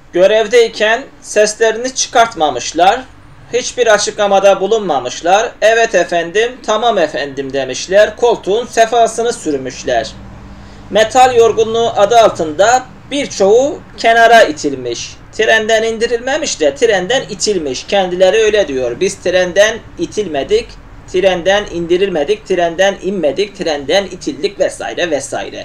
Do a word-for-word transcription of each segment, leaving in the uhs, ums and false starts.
görevdeyken seslerini çıkartmamışlar. Hiçbir açıklamada bulunmamışlar. Evet efendim, tamam efendim demişler. Koltuğun sefasını sürmüşler. Metal yorgunluğu adı altında birçoğu kenara itilmiş. Trenden indirilmemiş de trenden itilmiş. Kendileri öyle diyor. Biz trenden itilmedik, trenden indirilmedik, trenden inmedik, trenden itildik vesaire vesaire.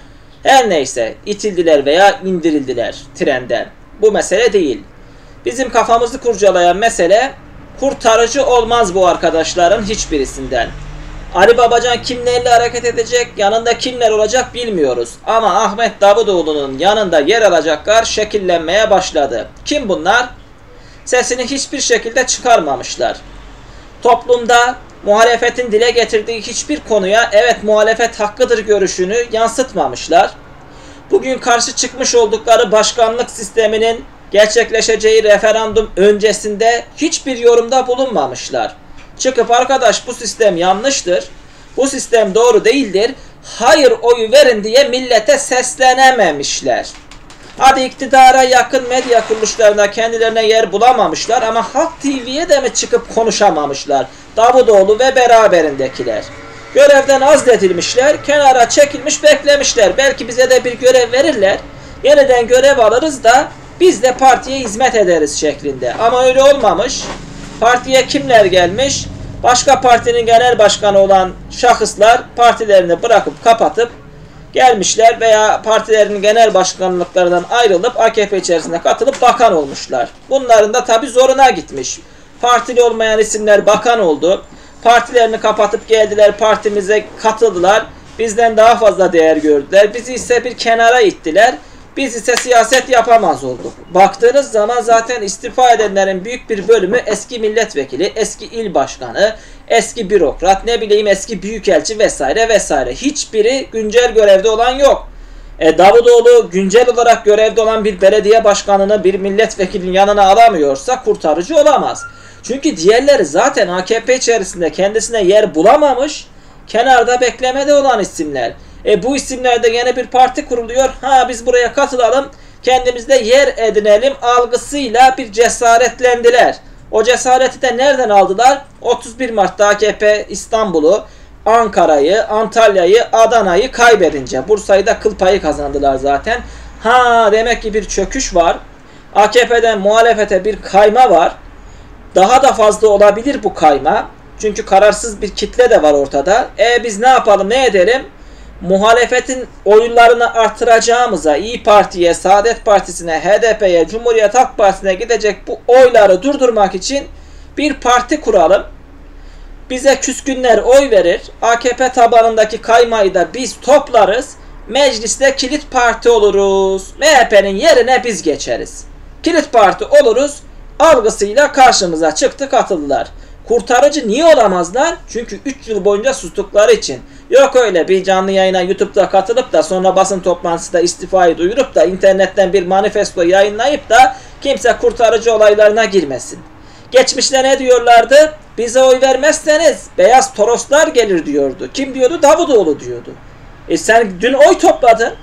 Her neyse, itildiler veya indirildiler trenden. Bu mesele değil. Bizim kafamızı kurcalayan mesele, kurtarıcı olmaz bu arkadaşların hiçbirisinden. Ali Babacan kimlerle hareket edecek, yanında kimler olacak bilmiyoruz. Ama Ahmet Davutoğlu'nun yanında yer alacaklar şekillenmeye başladı. Kim bunlar? Sesini hiçbir şekilde çıkarmamışlar. Toplumda muhalefetin dile getirdiği hiçbir konuya evet muhalefet hakkıdır görüşünü yansıtmamışlar. Bugün karşı çıkmış oldukları başkanlık sisteminin gerçekleşeceği referandum öncesinde hiçbir yorumda bulunmamışlar. Çıkıp arkadaş bu sistem yanlıştır, bu sistem doğru değildir, hayır oyu verin diye millete seslenememişler. Hadi iktidara yakın medya kuruluşlarında kendilerine yer bulamamışlar ama Halk T V'ye de mi çıkıp konuşamamışlar? Davutoğlu ve beraberindekiler. Görevden azledilmişler, kenara çekilmiş beklemişler. Belki bize de bir görev verirler, yeniden görev alırız da biz de partiye hizmet ederiz şeklinde. Ama öyle olmamış. Partiye kimler gelmiş? Başka partinin genel başkanı olan şahıslar partilerini bırakıp kapatıp gelmişler veya partilerin genel başkanlıklarından ayrılıp A K P içerisinde katılıp bakan olmuşlar. Bunların da tabi zoruna gitmiş. Partili olmayan isimler bakan oldu. Partilerini kapatıp geldiler, partimize katıldılar. Bizden daha fazla değer gördüler. Bizi ise bir kenara ittiler. Biz ise siyaset yapamaz olduk. Baktığınız zaman zaten istifa edenlerin büyük bir bölümü eski milletvekili, eski il başkanı, eski bürokrat, ne bileyim eski büyükelçi vesaire vesaire. Hiçbiri güncel görevde olan yok. E, Davutoğlu güncel olarak görevde olan bir belediye başkanını bir milletvekilinin yanına alamıyorsa kurtarıcı olamaz. Çünkü diğerleri zaten A K P içerisinde kendisine yer bulamamış, kenarda beklemede olan isimler. E bu isimlerde yeni bir parti kuruluyor. Ha biz buraya katılalım, kendimizde yer edinelim algısıyla bir cesaretlendiler. O cesareti de nereden aldılar? otuz bir Mart'ta A K P İstanbul'u, Ankara'yı, Antalya'yı, Adana'yı kaybedince Bursa'yı da kıl payı kazandılar zaten. Ha demek ki bir çöküş var. A K P'den muhalefete bir kayma var. Daha da fazla olabilir bu kayma. Çünkü kararsız bir kitle de var ortada. E biz ne yapalım, ne edelim? Muhalefetin oylarını artıracağımıza İyi Parti'ye, Saadet Partisi'ne, H D P'ye, Cumhuriyet Halk Partisi'ne gidecek bu oyları durdurmak için bir parti kuralım. Bize küskünler oy verir. A K P tabanındaki kaymayı da biz toplarız. Mecliste kilit parti oluruz. M H P'nin yerine biz geçeriz. Kilit parti oluruz. Algısıyla karşımıza çıktı, katıldılar. Kurtarıcı niye olamazlar? Çünkü üç yıl boyunca sustukları için. Yok öyle bir canlı yayına YouTube'da katılıp da sonra basın toplantısında istifayı duyurup da internetten bir manifesto yayınlayıp da kimse kurtarıcı olaylarına girmesin. Geçmişte ne diyorlardı? Bize oy vermezseniz beyaz toroslar gelir diyordu. Kim diyordu? Davutoğlu diyordu. E sen dün oy topladın.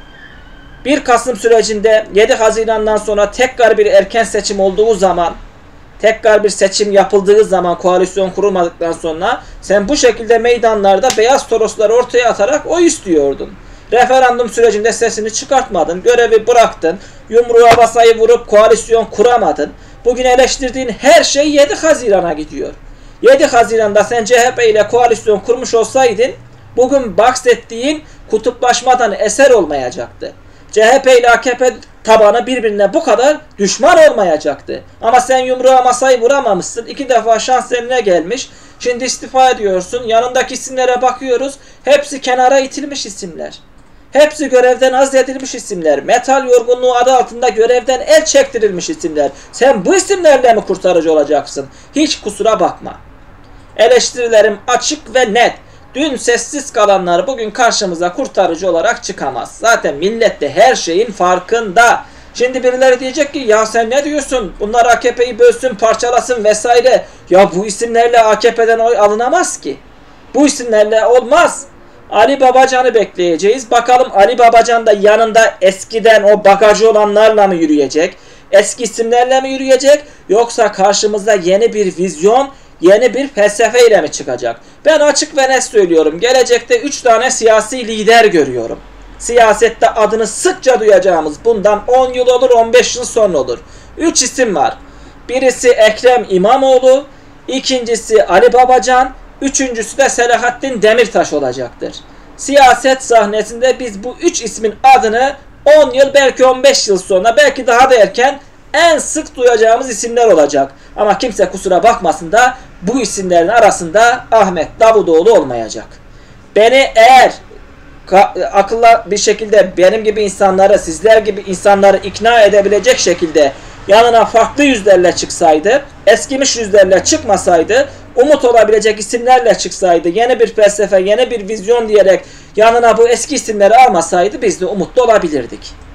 bir Kasım sürecinde yedi Haziran'dan sonra tekrar bir erken seçim olduğu zaman, tekrar bir seçim yapıldığı zaman, koalisyon kurulmadıktan sonra sen bu şekilde meydanlarda beyaz torosları ortaya atarak oy istiyordun. Referandum sürecinde sesini çıkartmadın, görevi bıraktın, yumruğa basayı vurup koalisyon kuramadın. Bugün eleştirdiğin her şey yedi Haziran'a gidiyor. yedi Haziran'da sen C H P ile koalisyon kurmuş olsaydın bugün bahsettiğin kutuplaşmadan eser olmayacaktı. C H P ile A K P tabanı birbirine bu kadar düşman olmayacaktı. Ama sen yumruğa masayı vuramamışsın. İki defa şans eline gelmiş. Şimdi istifa ediyorsun. Yanındaki isimlere bakıyoruz. Hepsi kenara itilmiş isimler. Hepsi görevden azledilmiş isimler. Metal yorgunluğu adı altında görevden el çektirilmiş isimler. Sen bu isimlerle mi kurtarıcı olacaksın? Hiç kusura bakma. Eleştirilerim açık ve net. Dün sessiz kalanlar bugün karşımıza kurtarıcı olarak çıkamaz. Zaten millet de her şeyin farkında. Şimdi birileri diyecek ki ya sen ne diyorsun? Bunlar A K P'yi bölsün, parçalasın vesaire. Ya bu isimlerle A K P'den oy alınamaz ki. Bu isimlerle olmaz. Ali Babacan'ı bekleyeceğiz. Bakalım Ali Babacan da yanında eskiden o bagajı olanlarla mı yürüyecek? eski isimlerle mi yürüyecek yoksa karşımıza yeni bir vizyon, yeni bir felsefe ile mi çıkacak? Ben açık ve net söylüyorum. Gelecekte üç tane siyasi lider görüyorum. Siyasette adını sıkça duyacağımız, bundan on yıl olur, on beş yıl sonra olur. üç isim var. Birisi Ekrem İmamoğlu, ikincisi Ali Babacan, üçüncüsü de Selahattin Demirtaş olacaktır. Siyaset sahnesinde biz bu üç ismin adını on yıl, belki on beş yıl sonra, belki daha da erken en sık duyacağımız isimler olacak. Ama kimse kusura bakmasın da bu isimlerin arasında Ahmet Davutoğlu olmayacak. Beni eğer akılla bir şekilde benim gibi insanları, sizler gibi insanları ikna edebilecek şekilde yanına farklı yüzlerle çıksaydı, eskimiş yüzlerle çıkmasaydı, umut olabilecek isimlerle çıksaydı, yeni bir felsefe, yeni bir vizyon diyerek yanına bu eski isimleri almasaydı biz de umutlu olabilirdik.